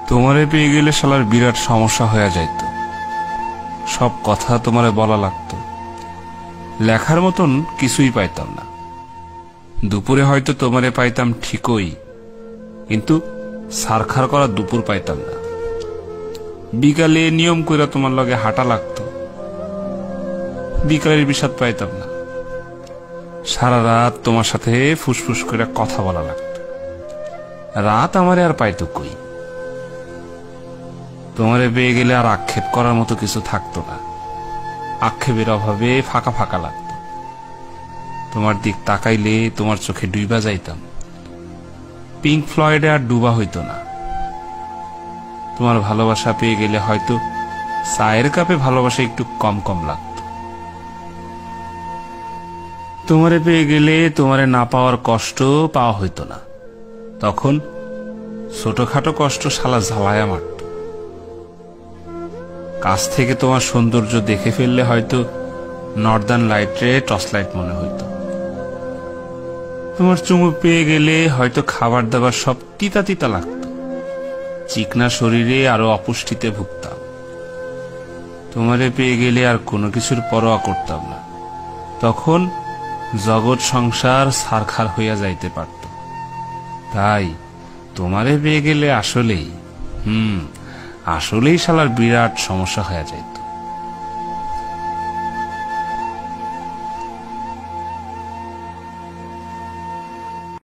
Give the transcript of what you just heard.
তোমারে পেয়ে গেলে শালার বিরাট সমস্যা হয়ে যাইত। সব কথা তোমারে বলা লাগতো, লেখার মতন কিছুই পাইতাম না। দুপুরে হয়তো তোমারে পাইতাম ঠিকই, কিন্তু সারখার করা দুপুর পাইতাম না। বিকালে নিয়ম কইরা তোমার লগে হাঁটা লাগতো, বিকালের বিষাদ পাইতাম না। সারা রাত তোমার সাথে ফুসফুস করে কথা বলা লাগতো, রাত আমারে আর পাইতো কই। তোমারে পেয়ে গেলে আর আক্ষেপ করার মতো কিছু থাকতো না, আক্ষেপের অভাবে ফাঁকা ফাঁকা লাগতো। তোমার দিক তাকাইলে তোমার চোখে ডুইবা যাইতাম, পিঙ্ক ফ্লয়েডে আর ডুবা হইতো না। তোমার ভালোবাসা পেয়ে গেলে হয়তো চায়ের কাপে ভালোবাসা একটু কম কম লাগতো। তোমারে পেয়ে গেলে তোমারে না পাওয়ার কষ্ট পাওয়া হইতো না, তখন ছোটখাটো কষ্ট শালা ঝালায়া মারত। কাছ থেকে তোমার সৌন্দর্য দেখে ফেললে হয়তো নর্দার্ন লাইটে টর্চ লাইট মনে হইতো। তোমার চুমু পেয়ে গেলে হয়তো খাবার দাবার সব তিতা তিতা লাগতো, চিকনা শরীরে আরো অপুষ্টিতে ভুগতাম। তোমারে পেয়ে গেলে আর কোনো কিছুর পরোয়া করতাম না, তখন জগৎ সংসার সারখার হইয়া যাইতে পারত। তাই তোমারে পেয়ে গেলে আসলেই আসলেই শালার বিরাট সমস্যা হয়ে যাইত।